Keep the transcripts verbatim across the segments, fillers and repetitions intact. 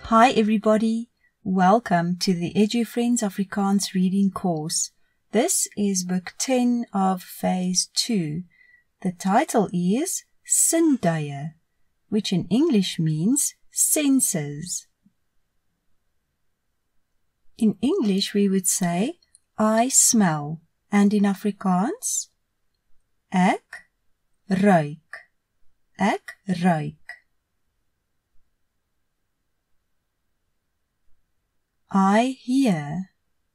Hi everybody, welcome to the EDUFRIENDS Afrikaans reading course. This is book ten of phase two. The title is SINTUIE, which in English means senses. In English we would say, I smell, and in Afrikaans, ek ruik, ek ruik. I hear,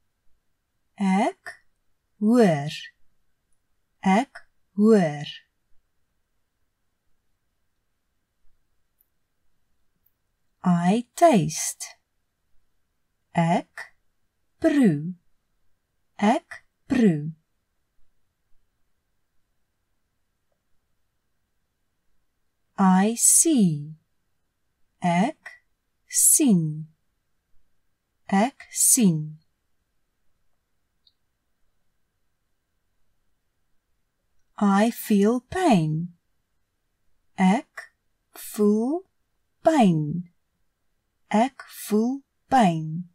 ek hoor, ek hoor. I taste, ek proe, ek proe. I see, ek sien, ek sien. I feel pain, ek voel pyn, ek voel pyn.